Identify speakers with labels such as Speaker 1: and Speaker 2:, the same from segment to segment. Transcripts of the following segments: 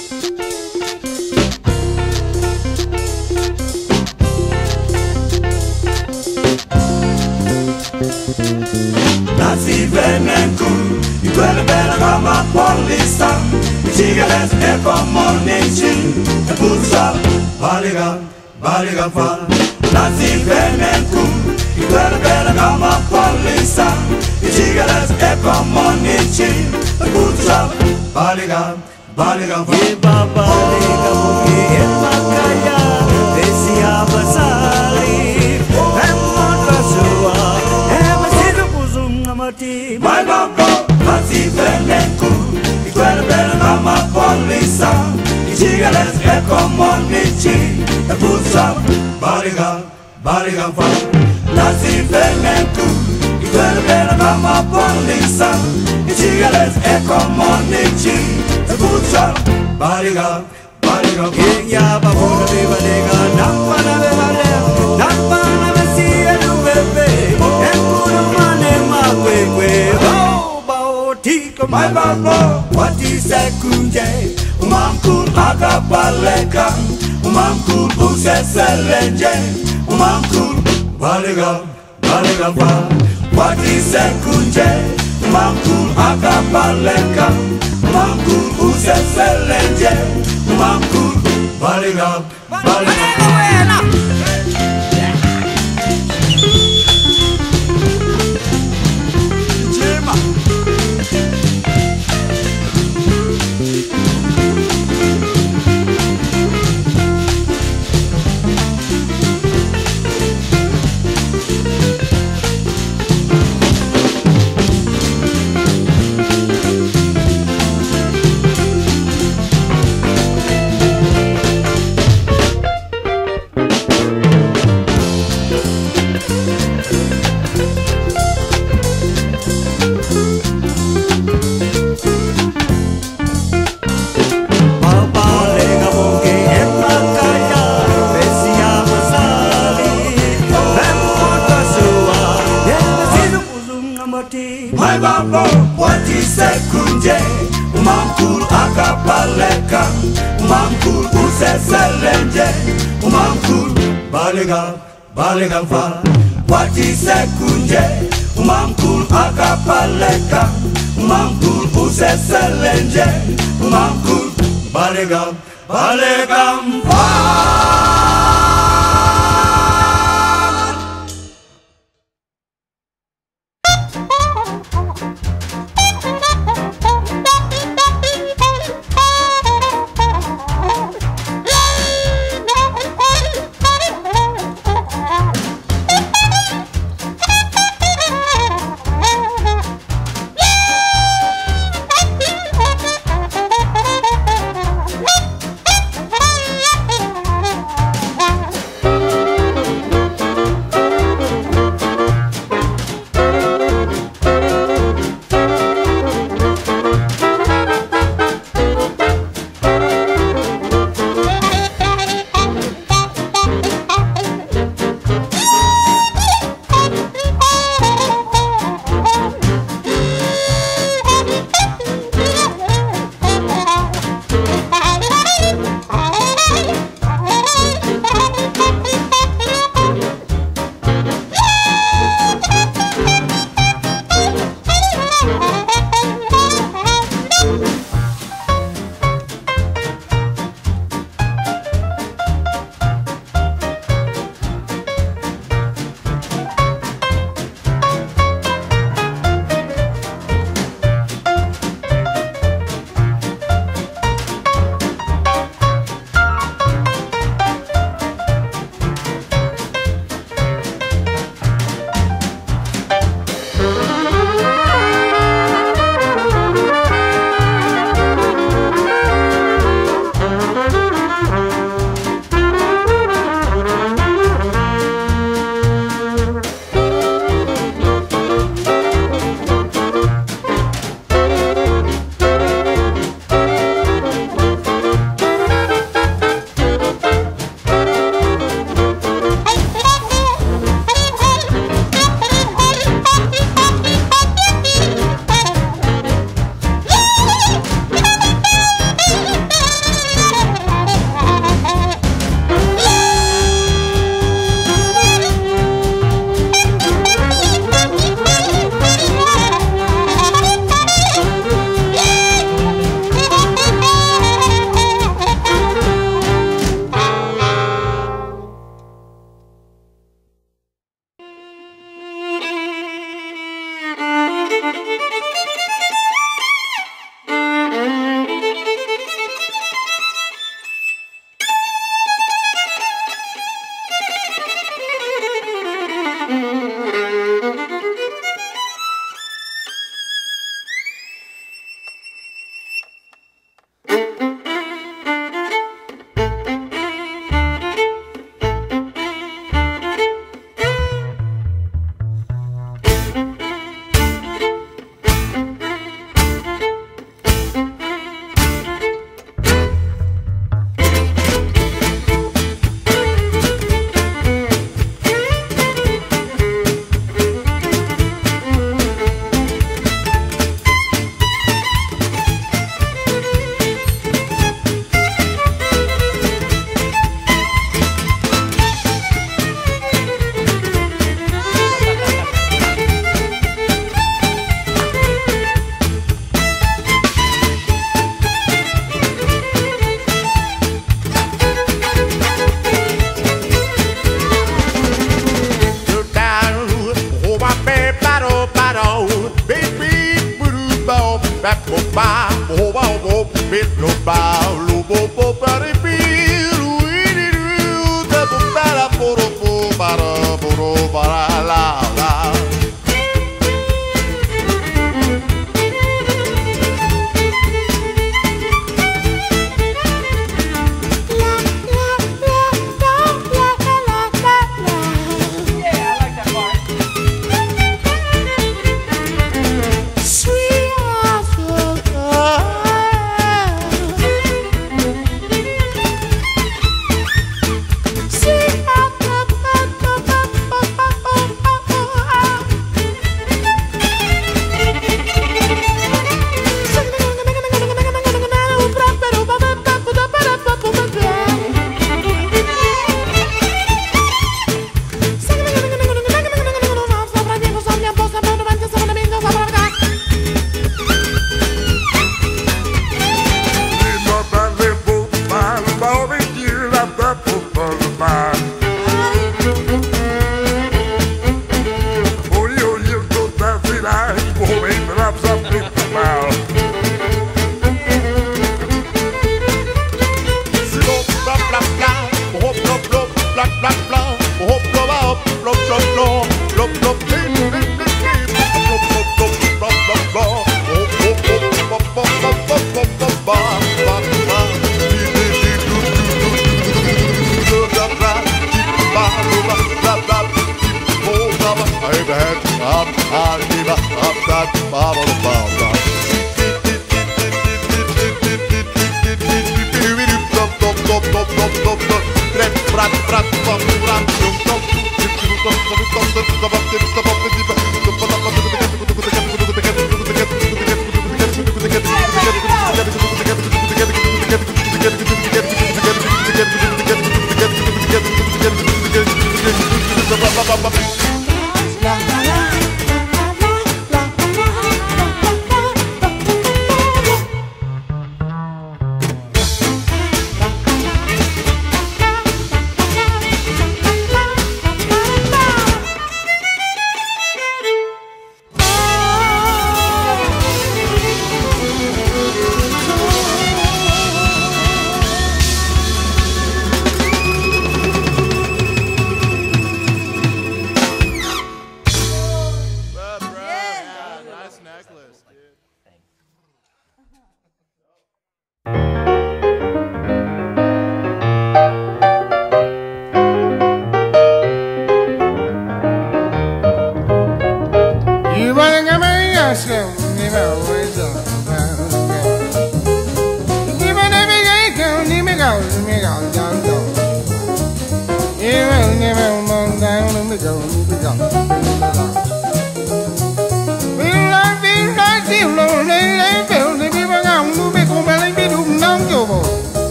Speaker 1: Nasi venenku, iguele bela gama polisa, Tigres e comunici, e pulsa, baliga fa. Nasi venenku, iguele bela gama polisa, Tigres e comunici, e pulsa, baliga fa.
Speaker 2: Iba baliga mugi emakaya, desia basali, emon basua, emasido buzum amati.
Speaker 1: My babo, nasi venenku, iguele bela gama polisa, Tigres e comunici, e pulsa, baliga fa. Nasi venenku, iguele bela gama polisa, Tigres e comunici, e pulsa, baliga fa.
Speaker 2: Ya babuna bebadega, nampana bebadega, nampana besia nubebe, empuna mane magwegwe, bao tika
Speaker 1: My babo, wati sekunje, umamkul akapaleka, umamkul useselenje, umamkul baliga fa. Wati sekunje, umamkul akapaleka, umamkul useselenje, umamkul baliga fa. My babo, wati sekunje, umamkul akapaleka, umamkul useselenje, umamkul baliga fa. Wati sekunje, umamkul akapaleka, umamkul useselenje, umamkul baliga fa.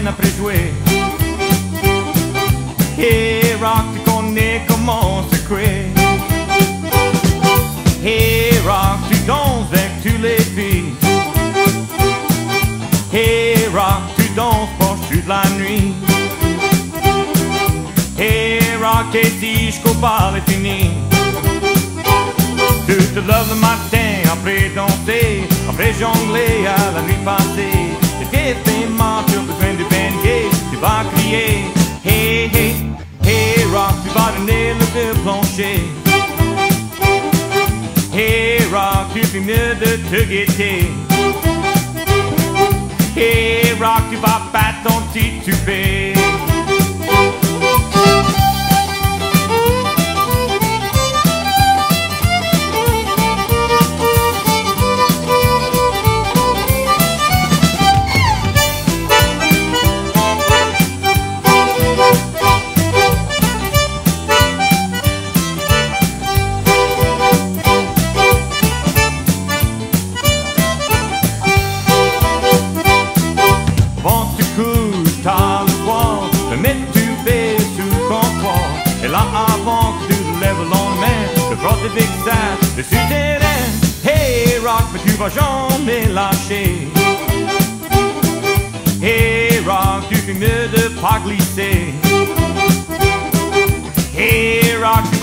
Speaker 3: après jouer. Hey rock, tu connais comment secouer. Hey rock, tu danses avec tous les filles. Hey rock, tu danses proche toute la nuit. Hey rock, et si je coupe est fini. Tu te lèves le matin après danser, après jongler à la nuit passée. Et tes paiements, tu as besoin de pancakes, tu vas crier. Hey, hey, hey rock, tu vas donner le feu plancher. Hey rock, tu fais mieux de te guetter. Hey rock, tu vas battre ton petit tupé. T'as le soir, te mettre du verre sous le comptoir. Et là avant que tu te lèves le lendemain, te frotter avec ça dessus tes reins. Hey rock, mais tu vas jamais lâcher. Hey rock, tu fais mieux de pas glisser. Hey rock,